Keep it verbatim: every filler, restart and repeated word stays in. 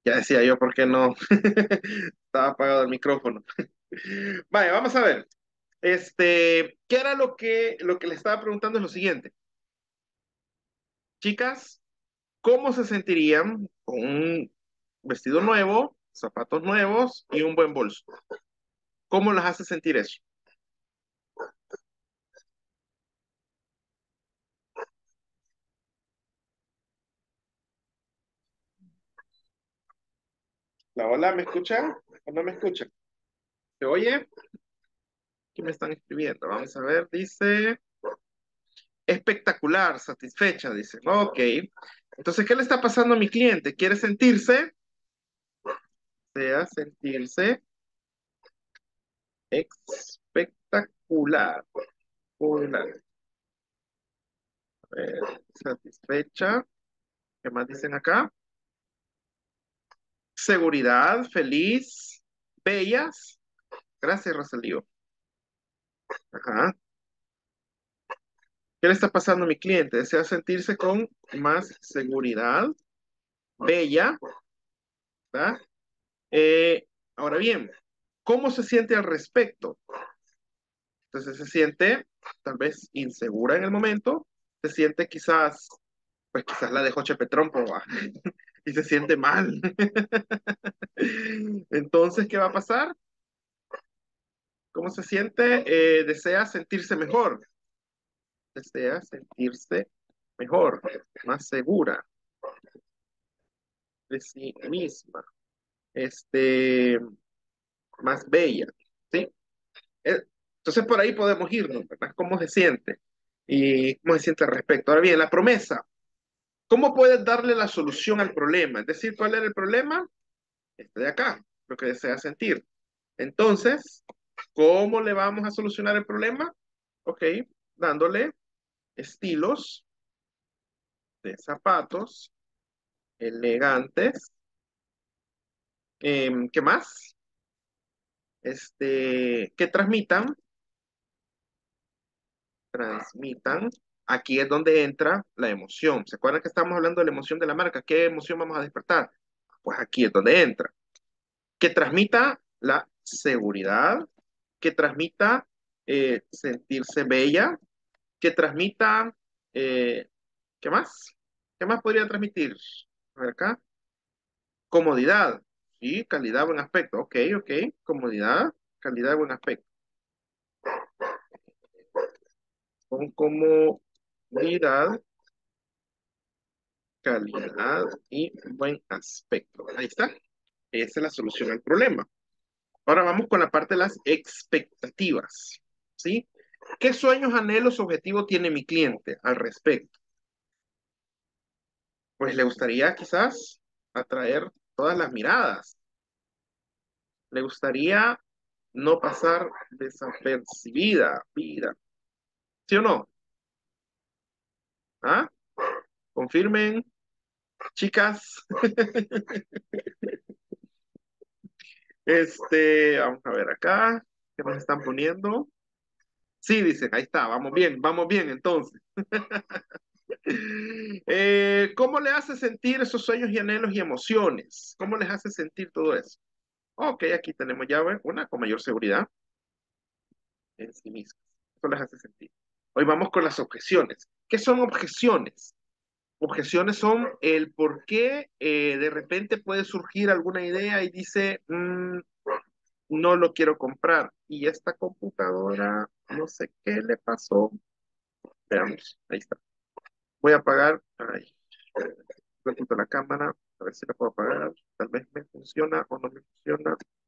Ya decía yo, ¿por qué no? Estaba apagado el micrófono. Vaya, vamos a ver. Este, ¿qué era lo que, lo que le estaba preguntando? Es lo siguiente. Chicas, ¿cómo se sentirían con un vestido nuevo, zapatos nuevos y un buen bolso? ¿Cómo las hace sentir eso? La hola, ¿me escuchan o no me escuchan? ¿Se oye? ¿Qué me están escribiendo? Vamos a ver, dice espectacular, satisfecha, dice. Ok. Entonces, ¿qué le está pasando a mi cliente? ¿Quiere sentirse? Sea sentirse espectacular. Popular. A ver, satisfecha. ¿Qué más dicen acá? Seguridad, feliz, bellas. Gracias, Rosalío. Ajá. ¿Qué le está pasando a mi cliente? Desea sentirse con más seguridad, bella, ¿verdad? Eh, ahora bien, ¿cómo se siente al respecto? Entonces se siente tal vez insegura en el momento, se siente quizás, pues quizás la dejó Chepe Trompo, ¿va? Y se siente mal. Entonces, ¿qué va a pasar? ¿Cómo se siente? Eh, desea sentirse mejor, desea sentirse mejor, más segura de sí misma, este, más bella, ¿sí? Eh, Entonces por ahí podemos irnos, ¿verdad? ¿Cómo se siente? Y cómo se siente al respecto. Ahora bien, la promesa. ¿Cómo puedes darle la solución al problema? Es decir, ¿cuál era el problema? Este de acá, lo que desea sentir. Entonces, ¿cómo le vamos a solucionar el problema? Ok, dándole estilos de zapatos elegantes. Em, ¿qué más? Este, que transmitan, transmitan. Aquí es donde entra la emoción. ¿Se acuerdan que estamos hablando de la emoción de la marca? ¿Qué emoción vamos a despertar? Pues aquí es donde entra. Que transmita la seguridad, que transmita eh, sentirse bella, que transmita, eh, ¿qué más? ¿Qué más podría transmitir? A ver acá. Comodidad, sí, calidad, buen aspecto. Ok, ok, comodidad, calidad, buen aspecto. Con comodidad, calidad y buen aspecto. Ahí está. Esa es la solución al problema. Ahora vamos con la parte de las expectativas. ¿Sí? ¿Qué sueños, anhelos, objetivos tiene mi cliente al respecto? Pues le gustaría quizás atraer todas las miradas. Le gustaría no pasar desapercibida, vida. ¿Sí o no? ¿Ah? Confirmen, chicas. Este, vamos a ver acá. ¿Qué nos están poniendo? Sí, dicen, ahí está, vamos bien, vamos bien entonces. Eh, ¿cómo le hace sentir esos sueños y anhelos y emociones? ¿Cómo les hace sentir todo eso? Ok, aquí tenemos ya ¿ven? Una con mayor seguridad en sí mismas. Eso les hace sentir. Hoy vamos con las objeciones. ¿Qué son objeciones? Objeciones son el por qué eh, de repente puede surgir alguna idea y dice, "Mm, no lo quiero comprar. Y esta computadora, no sé qué le pasó. Veamos, ahí está. Voy a apagar. Ay, repito la cámara, a ver si la puedo apagar. Tal vez me funciona o no me funciona.